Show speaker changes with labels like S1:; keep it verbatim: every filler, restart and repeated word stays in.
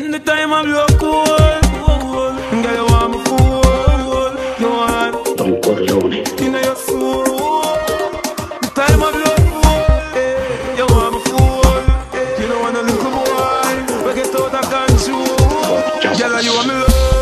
S1: The time of your cool, girl, you want me fool. You want
S2: Don Corleone.
S1: in your soul. The time of your cool, you want me fool. You don't want a little boy, we get out of control. Girl, you want me love.